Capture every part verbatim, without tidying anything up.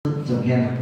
整篇啊。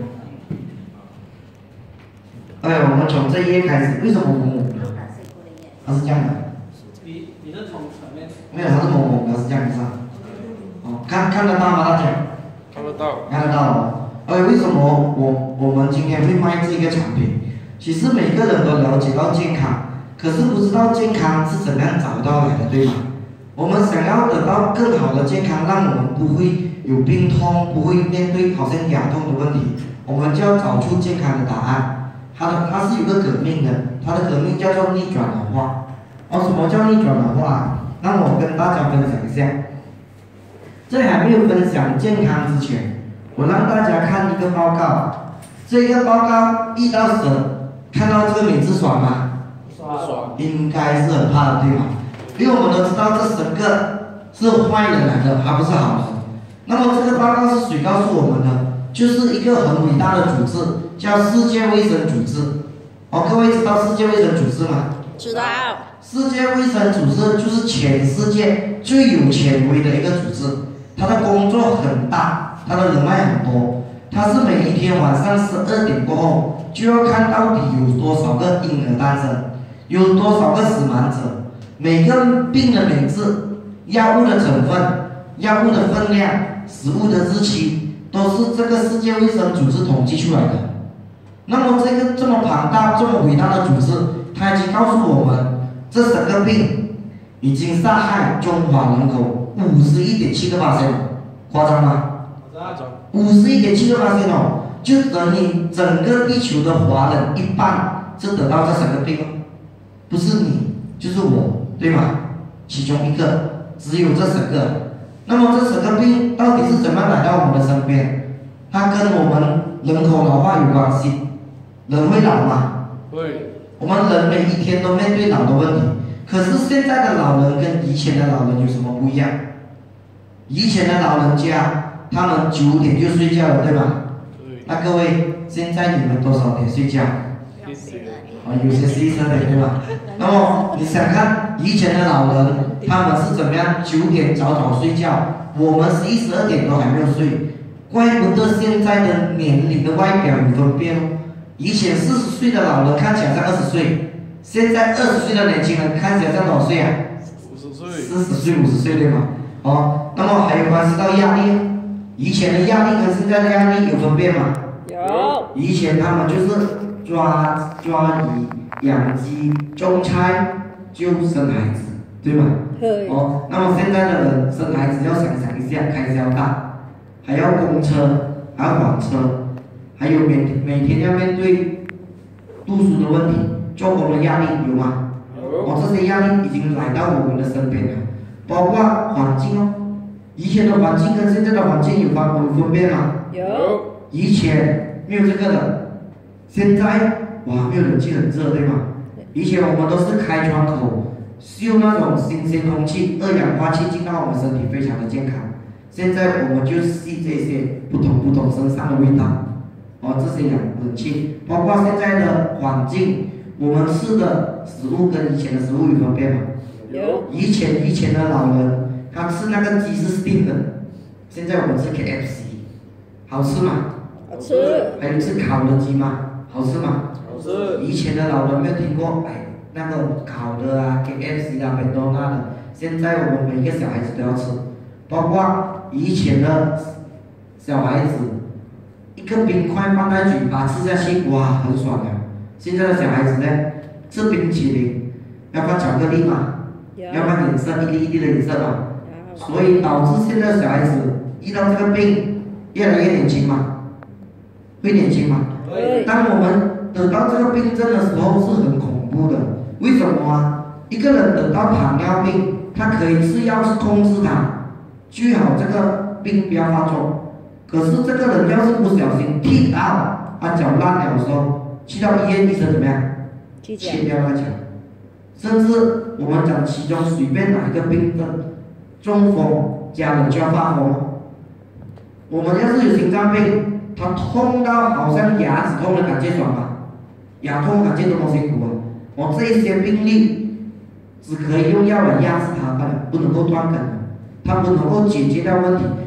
哎，我们从这一页开始，为什么蒙蒙的？它是这样的。 你你是从前面？ 没有，它是蒙蒙的，是这样子啊。哦，看看得到吗？大家？ 看得到。 看得到哦。哎，为什么我我们今天会卖这个产品？其实每个人都了解到健康，可是不知道健康是怎么样找到来的，对吧？我们想要得到更好的健康，让我们不会有病痛，不会面对好像牙痛的问题，我们就要找出健康的答案。它的它是有个革命的，它的革命叫做逆转老化。哦，什么叫逆转老化？让我跟大家分享一下。在还没有分享健康之前，我让大家看一个报告。这个报告一到十，看到这个名字爽吗？ 爽。 应该是很怕的，对吧？因为我们都知道这十个是坏人来的，还不是好人。那么这个报告是谁告诉我们的？就是一个很伟大的组织，叫世界卫生组织。哦，各位知道世界卫生组织吗？ 知道。 世界卫生组织就是全世界最有权威的一个组织，它的工作很大，它的人脉很多。它是每一天晚上十二点过后，就要看到底有多少个婴儿诞生，有多少个死亡者，每个病的名字、药物的成分、药物的分量、食物的日期，都是这个世界卫生组织统计出来的。那么这个这么庞大、这么伟大的组织，它已经告诉我们，这十个病已经杀害中华人口五十一点七个百分，夸张吗？ 夸张。 五十一点七个百分哦，就等于整个地球的华人一半是得到这十个病哦，不是你就是我，对吗？其中一个，只有这十个。那么这十个病到底是怎么来到我们的身边？它跟我们人口老化有关系。人会老吗？ 会。 我们人每一天都面对老的问题，可是现在的老人跟以前的老人有什么不一样？以前的老人家，他们九点就睡觉了，对吧？ 对。 那各位，现在你们多少点睡觉？ 谢谢。 啊，有些十一十二点，对吧？那么你想看以前的老人，他们是怎么样？九点早早睡觉，我们十一十二点都还没有睡，怪不得现在的年龄的外表有分辨哦。以前四十岁的老人看起来像二十岁，现在二十岁的年轻人看起来像多少岁啊？ 五十岁。 四十岁、五十岁，对吗？哦，那么还有关系到压力，以前的压力跟现在的压力有分辨吗？ 有。 以前他们就是抓抓鱼、养鸡、种菜就生孩子，对吗？ 对。 哦，那么现在的人生孩子要想想一下，开销大，还要公车，还要还车，还有每每天要面对读书的问题、做工的压力，有吗？ 有。 哦，这些压力已经来到我们的身边了，包括环境哦。以前的环境跟现在的环境有分有分别吗？ 有。 以前没有这个的，现在哇，没有冷气很热，对吗？以前我们都是开窗口，吸那种新鲜空气，二氧化气进到我们身体，非常的健康。现在我们就吸这些不同不同身上的味道，哦，这些氧冷气，包括现在的环境，我们吃的食物跟以前的食物有分别吗？ 有。 以前以前的老人，他吃那个鸡是 steam 的，现在我们吃 K F C， 好吃吗？ 好吃。 还有吃烤的鸡吗？好吃吗？ 好吃。 以前的老人没有听过，哎，那个烤的啊 ，K F C 啊，麦当劳的，现在我们每一个小孩子都要吃，包括以前的小孩子，一个冰块放在嘴巴吃下去，哇，很爽的。现在的小孩子呢，吃冰淇淋要放巧克力嘛，要放颜色，一粒一粒的颜色嘛，所以导致现在小孩子遇到这个病越来越年轻嘛，会年轻嘛？ 会。 当我们得到这个病症的时候是很恐怖的，为什么啊？一个人得到糖尿病，他可以吃药是控制它，最好这个病不要发作。可是这个人要是不小心踢到他脚烂了的时候，去到医院，医生怎么样？切掉那脚。甚至我们讲其中随便哪一个病症，中风，家人就要发疯。我们要是有心脏病，他痛到好像牙齿痛的感觉爽吗？牙痛感觉多么辛苦啊！我这一些病例只可以用药来压制它罢了，不能够断根，它不能够解决掉问题，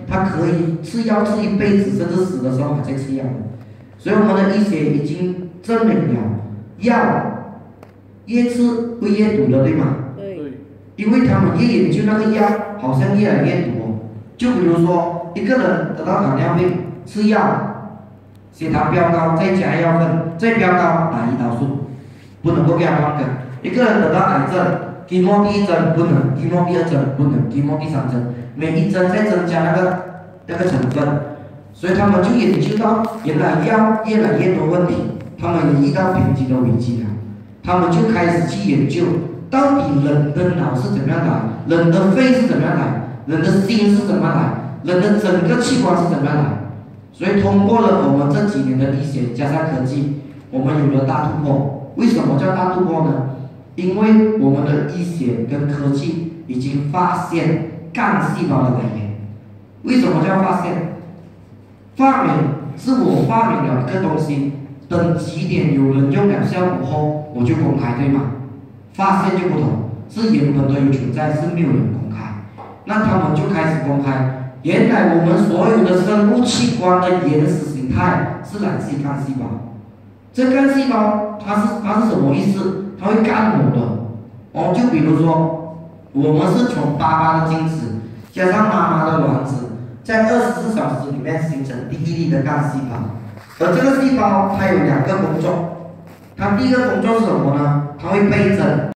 它可以吃药吃一辈子，甚至死的时候还在吃药。所以我们的医学已经证明了，药越吃会越毒的，对吗？ 对。 因为他们越研究那个药，好像越来越毒哦。就比如说，一个人得到糖尿病，吃药，血糖飙高，再加药粉，再飙高，打胰岛素，不能够给他换根。一个人得到癌症，期末第一针不能，期末第二针不能，期末第三针，每一针再增加那个那个成分，所以他们就研究到，原来药越来越多问题，他们也遇到瓶颈的危机了，他们就开始去研究，到底人的脑是怎么样来，人的肺是怎么样来，人的心是怎么样来，人的整个器官是怎么样来，所以通过了我们这几年的医学加上科技，我们有了大突破。为什么叫大突破呢？因为我们的医学跟科技已经发现干细胞的来源。为什么叫发现？发明是我发明了一个东西，等几点有人用了效果后，我就公开，对吗？发现就不同，是原本都有存在，是没有人公开，那他们就开始公开。原来我们所有的生物器官的原始形态是来自于干细胞。这干细胞它是它是什么意思？它会干我的哦，就比如说，我们是从爸爸的精子加上妈妈的卵子，在二十四小时里面形成第一粒的干细胞，而这个细胞它有两个工作，它第一个工作是什么呢？它会倍增。